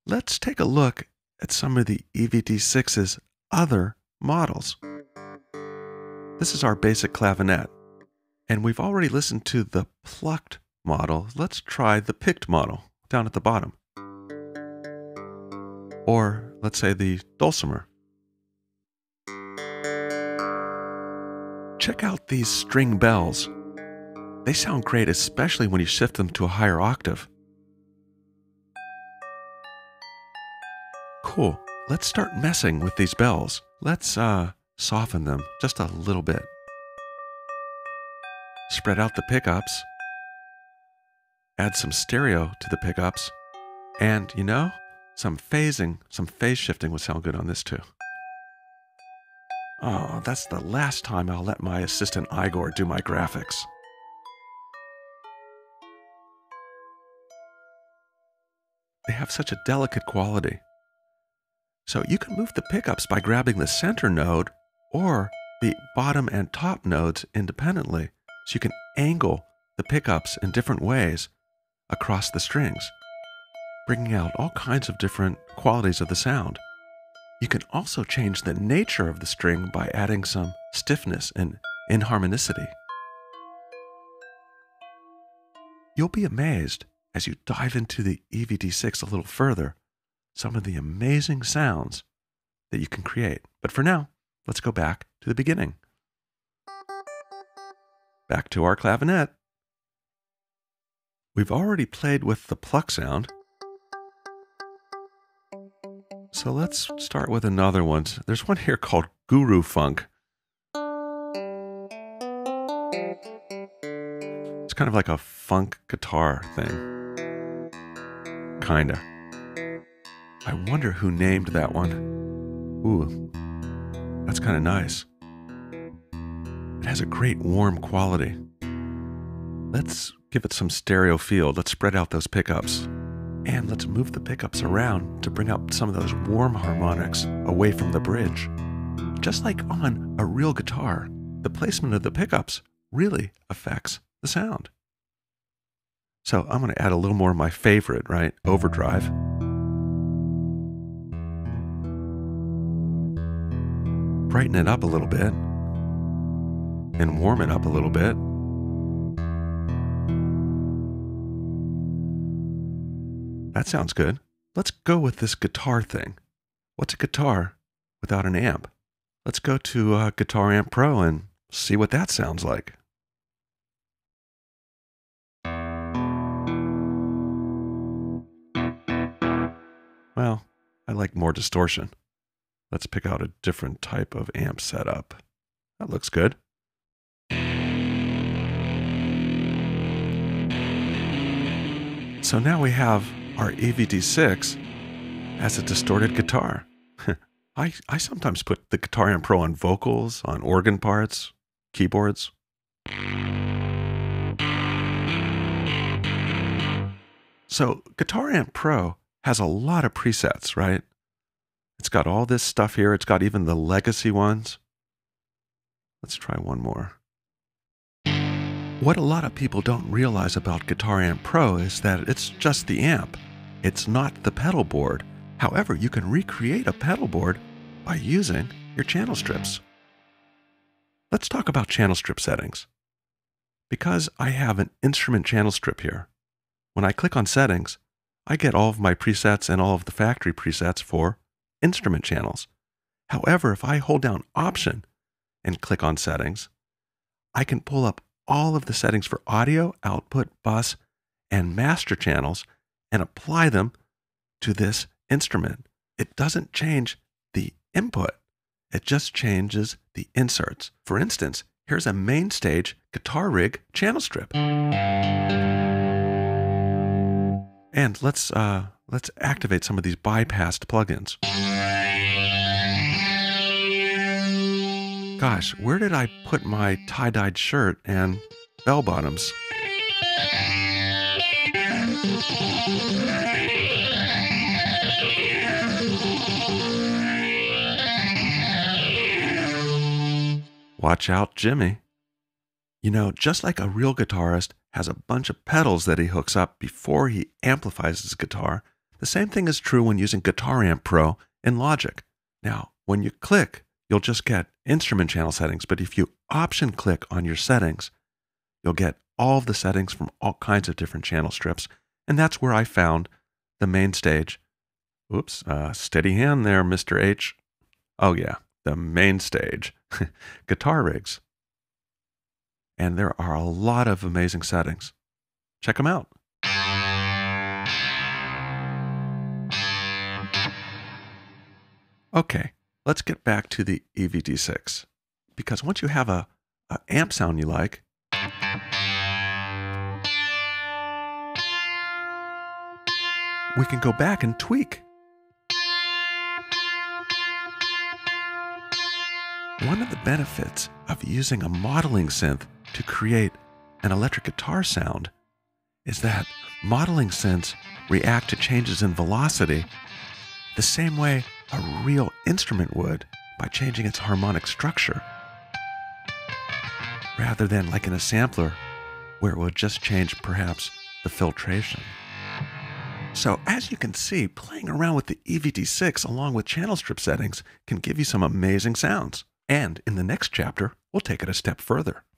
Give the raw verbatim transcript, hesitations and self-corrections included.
Let's take a look at some of the E V D six's other models. This is our basic clavinet, and we've already listened to the plucked model. Let's try the picked model down at the bottom. Or let's say the dulcimer. Check out these string bells. They sound great, especially when you shift them to a higher octave. Cool. Let's start messing with these bells. Let's uh, soften them just a little bit. Spread out the pickups. Add some stereo to the pickups. And, you know, some phasing, some phase shifting would sound good on this too. Oh, that's the last time I'll let my assistant Igor do my graphics. They have such a delicate quality. So you can move the pickups by grabbing the center node or the bottom and top nodes independently. So you can angle the pickups in different ways across the strings, bringing out all kinds of different qualities of the sound. You can also change the nature of the string by adding some stiffness and inharmonicity. You'll be amazed as you dive into the E V D six a little further, some of the amazing sounds that you can create. But for now, let's go back to the beginning. Back to our clavinet. We've already played with the pluck sound. So let's start with another one. There's one here called Guru Funk. It's kind of like a funk guitar thing. Kinda. I wonder who named that one. Ooh, that's kind of nice. It has a great warm quality. Let's give it some stereo feel. Let's spread out those pickups. And let's move the pickups around to bring out some of those warm harmonics away from the bridge. Just like on a real guitar, the placement of the pickups really affects the sound. So I'm going to add a little more of my favorite, right? Overdrive. Brighten it up a little bit. And warm it up a little bit. That sounds good. Let's go with this guitar thing. What's a guitar without an amp? Let's go to uh, Guitar Amp Pro and see what that sounds like. Well, I like more distortion. Let's pick out a different type of amp setup. That looks good. So now we have our E V D six as a distorted guitar. I, I sometimes put the Guitar Amp Pro on vocals, on organ parts, keyboards. So Guitar Amp Pro has a lot of presets, right? It's got all this stuff here. It's got even the legacy ones. Let's try one more. What a lot of people don't realize about Guitar Amp Pro is that it's just the amp. It's not the pedal board. However, you can recreate a pedal board by using your channel strips. Let's talk about channel strip settings. Because I have an instrument channel strip here, when I click on settings, I get all of my presets and all of the factory presets for instrument channels. However, if I hold down Option and click on settings, I can pull up all of the settings for audio, output, bus, and master channels and apply them to this instrument. It doesn't change the input. It just changes the inserts. For instance, here's a main stage guitar rig channel strip. And let's uh, let's activate some of these bypassed plugins. Gosh, where did I put my tie-dyed shirt and bell bottoms? Watch out, Jimmy. You know, just like a real guitarist has a bunch of pedals that he hooks up before he amplifies his guitar, The same thing is true when using Guitar Amp Pro in Logic. Now, when you click, you'll just get instrument channel settings, but if you option click on your settings, you'll get all of the settings from all kinds of different channel strips, and that's where I found the main stage. Oops, uh, steady hand there, Mister H. Oh yeah, the main stage, guitar rigs. And there are a lot of amazing settings. Check them out. Okay, let's get back to the E V D six, because once you have a, a amp sound you like, we can go back and tweak. One of the benefits of using a modeling synth to create an electric guitar sound is that modeling synths react to changes in velocity the same way a real instrument would by changing its harmonic structure, rather than like in a sampler where it would just change perhaps the filtration. So as you can see, playing around with the E V D six along with channel strip settings can give you some amazing sounds. And in the next chapter, we'll take it a step further.